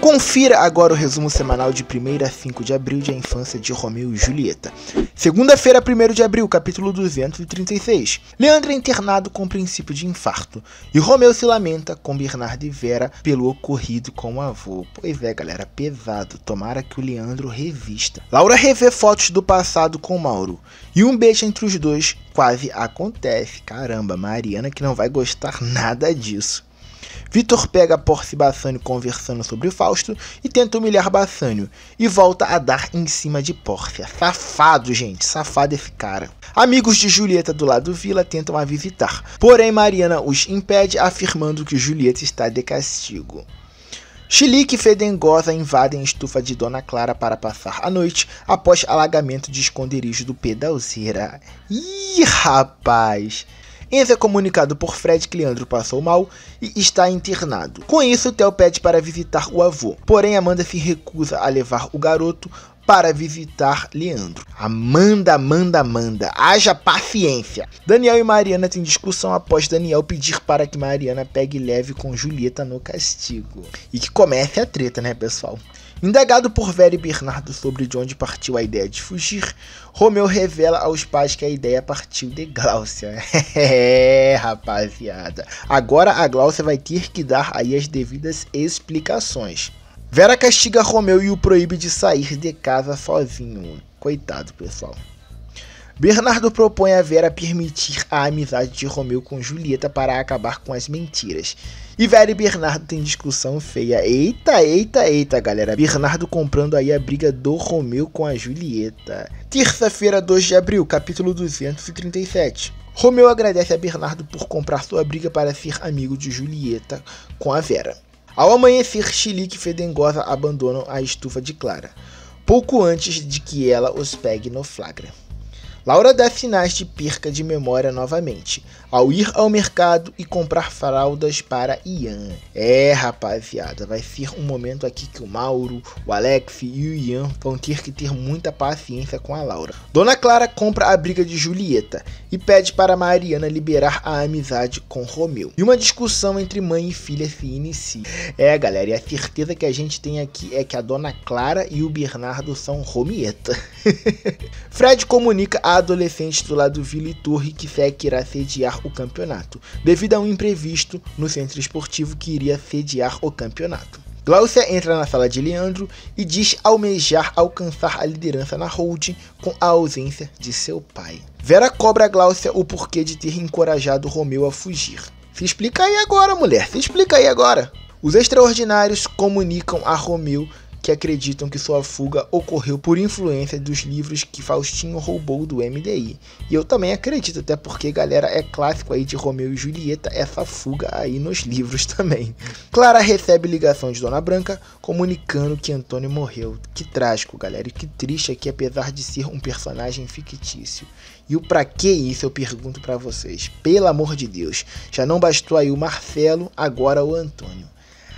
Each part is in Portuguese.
Confira agora o resumo semanal de 1º a 5 de abril de A Infância de Romeu e Julieta. Segunda-feira, 1º de abril, capítulo 236. Leandro é internado com princípio de infarto. E Romeu se lamenta com Bernardo e Vera pelo ocorrido com o avô. Pois é, galera, pesado. Tomara que o Leandro revista. Laura revê fotos do passado com Mauro. E um beijo entre os dois quase acontece. Caramba, Mariana que não vai gostar nada disso. Vitor pega Porcia e Bassanio conversando sobre Fausto e tenta humilhar Bassanio e volta a dar em cima de Porcia. Safado, gente, safado esse cara. Amigos de Julieta do lado Vila tentam a visitar, porém Mariana os impede, afirmando que Julieta está de castigo. Chilique e Fedengosa invadem a estufa de Dona Clara para passar a noite após alagamento de esconderijo do Pedalzeira. Ih, rapaz! Enzo é comunicado por Fred que Leandro passou mal e está internado. Com isso, Theo pede para visitar o avô, porém Amanda se recusa a levar o garoto para visitar Leandro. Amanda, haja paciência. Daniel e Mariana têm discussão após Daniel pedir para que Mariana pegue leve com Julieta no castigo. E que comece a treta, né, pessoal? Indagado por Vera e Bernardo sobre de onde partiu a ideia de fugir, Romeu revela aos pais que a ideia partiu de Gláucia. Rapaziada. Agora a Gláucia vai ter que dar aí as devidas explicações. Vera castiga Romeu e o proíbe de sair de casa sozinho. Coitado, pessoal. Bernardo propõe a Vera permitir a amizade de Romeu com Julieta para acabar com as mentiras. E Vera e Bernardo têm discussão feia. Eita, galera. Bernardo comprando aí a briga do Romeu com a Julieta. Terça-feira, 2 de abril, capítulo 237. Romeu agradece a Bernardo por comprar sua briga para ser amigo de Julieta com a Vera. Ao amanhecer, Chilique e Fedengosa abandonam a estufa de Clara, pouco antes de que ela os pegue no flagra. Laura dá sinais de perca de memória novamente, ao ir ao mercado e comprar fraldas para Ian. Rapaziada, vai ser um momento aqui que o Mauro, o Alex e o Ian vão ter que ter muita paciência com a Laura. Dona Clara compra a briga de Julieta e pede para Mariana liberar a amizade com Romeu. E uma discussão entre mãe e filha se inicia. Galera, e a certeza que a gente tem aqui é que a Dona Clara e o Bernardo são Romieta. Fred comunica a adolescentes do lado Vila e Torre que Sec irá sediar o campeonato, devido a um imprevisto no centro esportivo que iria sediar o campeonato. Gláucia entra na sala de Leandro e diz almejar alcançar a liderança na holding com a ausência de seu pai. Vera cobra a Gláucia o porquê de ter encorajado Romeu a fugir. Se explica aí agora, mulher, se explica aí agora. Os extraordinários comunicam a Romeu que acreditam que sua fuga ocorreu por influência dos livros que Faustinho roubou do MDI. E eu também acredito, até porque, galera, é clássico aí de Romeu e Julieta essa fuga aí nos livros também. Clara recebe ligação de Dona Branca comunicando que Antônio morreu. Que trágico, galera, e que triste aqui, apesar de ser um personagem fictício. E o pra que isso eu pergunto pra vocês? Pelo amor de Deus, já não bastou aí o Marcelo, agora o Antônio.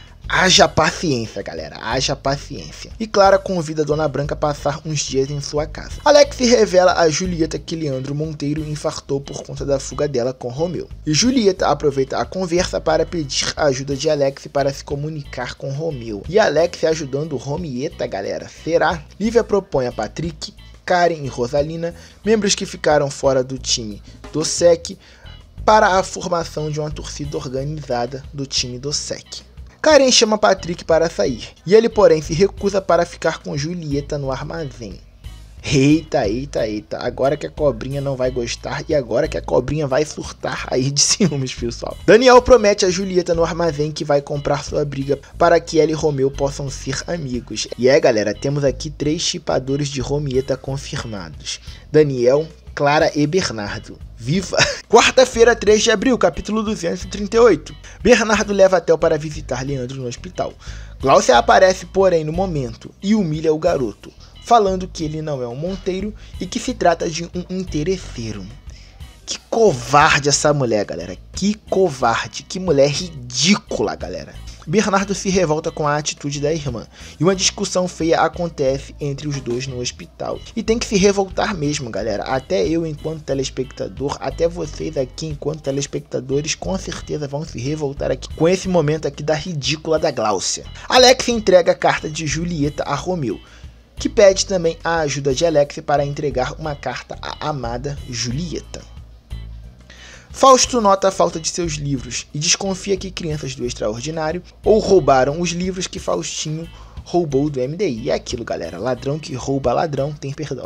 Haja paciência, galera, haja paciência. E Clara convida a Dona Branca a passar uns dias em sua casa. Alex revela a Julieta que Leandro Monteiro infartou por conta da fuga dela com Romeu. E Julieta aproveita a conversa para pedir a ajuda de Alex para se comunicar com Romeu. E Alex ajudando Romieta, galera, será? Lívia propõe a Patrick, Karen e Rosalina, membros que ficaram fora do time do SEC, para a formação de uma torcida organizada do time do SEC. Karen chama Patrick para sair, e ele porém se recusa para ficar com Julieta no armazém. Eita, agora que a cobrinha não vai gostar e agora que a cobrinha vai surtar aí de ciúmes, pessoal. Daniel promete a Julieta no armazém que vai comprar sua briga para que ela e Romeu possam ser amigos. E galera, temos aqui 3 chipadores de Romieta confirmados: Daniel, Clara e Bernardo. Viva! Quarta-feira, 3 de abril, capítulo 238. Bernardo leva Theo para visitar Leandro no hospital. Gláucia aparece, porém, no momento e humilha o garoto, falando que ele não é um monteiro e que se trata de um interesseiro. Que covarde essa mulher, galera. Que covarde. Que mulher ridícula, galera. Bernardo se revolta com a atitude da irmã, e uma discussão feia acontece entre os dois no hospital. E tem que se revoltar mesmo, galera. Até eu, enquanto telespectador, até vocês aqui, enquanto telespectadores, com certeza vão se revoltar aqui com esse momento aqui da ridícula da Gláucia. Alex entrega a carta de Julieta a Romeu, que pede também a ajuda de Alex para entregar uma carta à amada Julieta. Fausto nota a falta de seus livros e desconfia que crianças do extraordinário ou roubaram os livros que Faustinho roubou do MDI. E é aquilo, galera, ladrão que rouba ladrão tem perdão.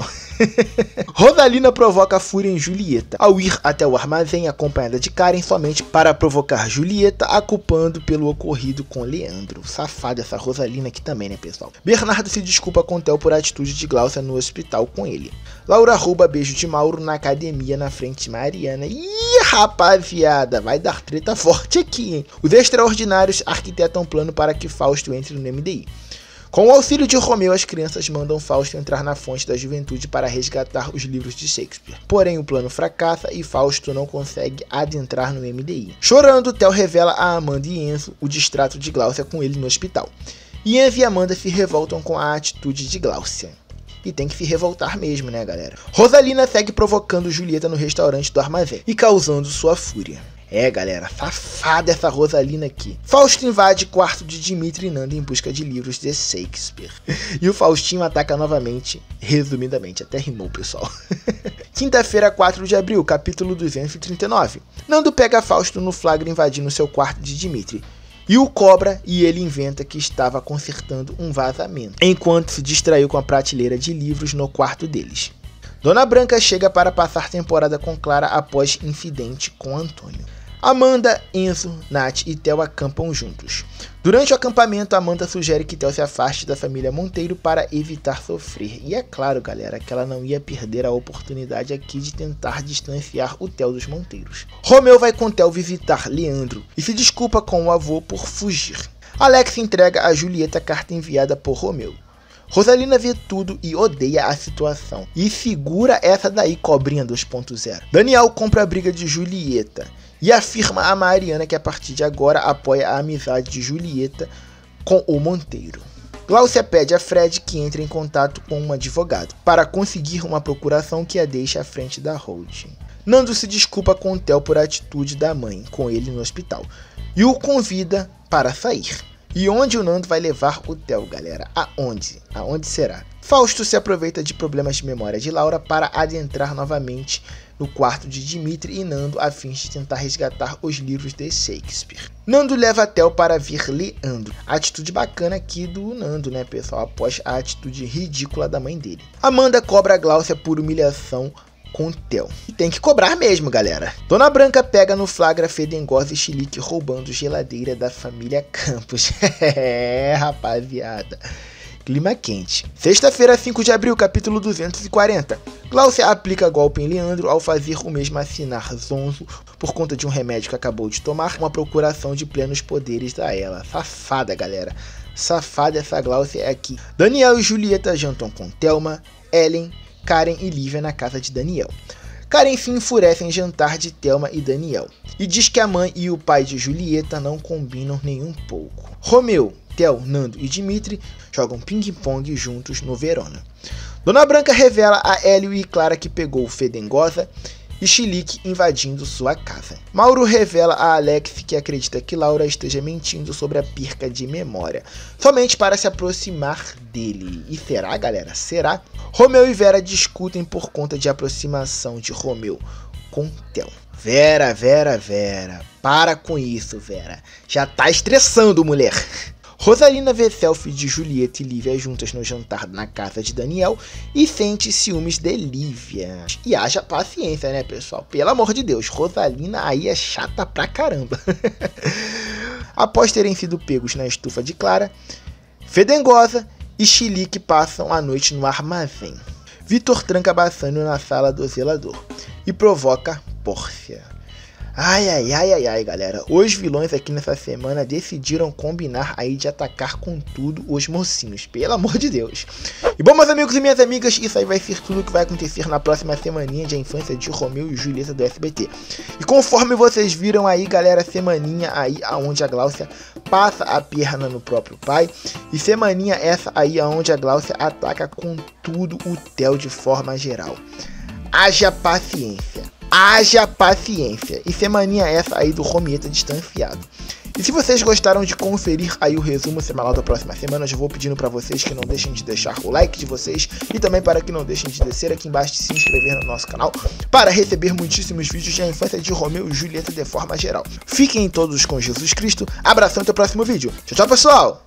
Rosalina provoca a fúria em Julieta ao ir até o armazém acompanhada de Karen somente para provocar Julieta, a culpando pelo ocorrido com Leandro. Safada essa Rosalina aqui também, né, pessoal? Bernardo se desculpa com Theo por atitude de Gláucia no hospital com ele. Laura rouba beijo de Mauro na academia na frente de Mariana. Ih, rapaziada, vai dar treta forte aqui, hein? Os extraordinários arquitetam um plano para que Fausto entre no MDI. Com o auxílio de Romeu, as crianças mandam Fausto entrar na fonte da juventude para resgatar os livros de Shakespeare. Porém, o plano fracassa e Fausto não consegue adentrar no MDI. Chorando, Theo revela a Amanda e Enzo o distrato de Gláucia com ele no hospital. E Enzo e Amanda se revoltam com a atitude de Gláucia. E tem que se revoltar mesmo, né, galera? Rosalina segue provocando Julieta no restaurante do armazém e causando sua fúria. É, galera, safada essa Rosalina aqui. Fausto invade quarto de Dimitri e Nanda em busca de livros de Shakespeare. E o Faustinho ataca novamente, resumidamente, até rimou, pessoal. Quinta-feira, 4 de abril, capítulo 239. Nando pega Fausto no flagra invadindo seu quarto de Dimitri. E o cobra e ele inventa que estava consertando um vazamento, enquanto se distraiu com a prateleira de livros no quarto deles. Dona Branca chega para passar temporada com Clara após incidente com Antônio. Amanda, Enzo, Nath e Theo acampam juntos. Durante o acampamento, Amanda sugere que Theo se afaste da família Monteiro para evitar sofrer. E é claro, galera, que ela não ia perder a oportunidade aqui de tentar distanciar o Theo dos Monteiros. Romeu vai com Theo visitar Leandro e se desculpa com o avô por fugir. Alex entrega a Julieta a carta enviada por Romeu. Rosalina vê tudo e odeia a situação. E segura essa daí, cobrinha 2.0. Daniel compra a briga de Julieta e afirma a Mariana que a partir de agora apoia a amizade de Julieta com o Monteiro. Gláucia pede a Fred que entre em contato com um advogado para conseguir uma procuração que a deixe à frente da holding. Nando se desculpa com Theo por atitude da mãe com ele no hospital e o convida para sair. E onde o Nando vai levar o Theo, galera? Aonde? Aonde será? Fausto se aproveita de problemas de memória de Laura para adentrar novamente no quarto de Dimitri e Nando a fim de tentar resgatar os livros de Shakespeare. Nando leva Theo para ver Leandro. Atitude bacana aqui do Nando, né, pessoal? Após a atitude ridícula da mãe dele. Amanda cobra a Gláucia por humilhação com Theo. E tem que cobrar mesmo, galera. Dona Branca pega no flagra Fedengosa e Chilique roubando geladeira da família Campos. É, rapaziada. Clima quente. Sexta-feira, 5 de abril, capítulo 240. Gláucia aplica golpe em Leandro ao fazer o mesmo assinar zonzo por conta de um remédio que acabou de tomar, uma procuração de plenos poderes a ela. Safada, galera. Safada essa Gláucia aqui. Daniel e Julieta jantam com Thelma, Ellen, Karen e Lívia na casa de Daniel. Karen se enfurece em jantar de Thelma e Daniel e diz que a mãe e o pai de Julieta não combinam nem um pouco. Romeu, Theo, Nando e Dimitri jogam ping-pong juntos no Verona. Dona Branca revela a Hélio e Clara que pegou Fedengosa e Chilique invadindo sua casa. Mauro revela a Alex que acredita que Laura esteja mentindo sobre a perca de memória, somente para se aproximar dele. E será, galera? Será? Romeu e Vera discutem por conta de aproximação de Romeu com Theo. Vera, para com isso, Vera. Já tá estressando, mulher. Rosalina vê selfie de Julieta e Lívia juntas no jantar na casa de Daniel e sente ciúmes de Lívia. E haja paciência, né, pessoal? Pelo amor de Deus, Rosalina aí é chata pra caramba. Após terem sido pegos na estufa de Clara, Fedengosa e Chilique passam a noite no armazém. Vitor tranca Bassânio na sala do zelador e provoca Pórcia. Ai, galera. Os vilões aqui nessa semana decidiram combinar aí de atacar com tudo os mocinhos, pelo amor de Deus. E bom, meus amigos e minhas amigas, isso aí vai ser tudo que vai acontecer na próxima semaninha de A Infância de Romeu e Julieta do SBT. E conforme vocês viram aí, galera, semaninha aí aonde a Gláucia passa a perna no próprio pai, e semaninha essa aí aonde a Gláucia ataca com tudo o Theo de forma geral. Haja paciência. Haja paciência. E semaninha essa aí do Romieta distanciado. E se vocês gostaram de conferir aí o resumo semanal da próxima semana, eu já vou pedindo para vocês que não deixem de deixar o like de vocês e também para que não deixem de descer aqui embaixo e se inscrever no nosso canal para receber muitíssimos vídeos de A Infância de Romeu e Julieta de forma geral. Fiquem todos com Jesus Cristo. Abração, até o próximo vídeo. Tchau, tchau, pessoal!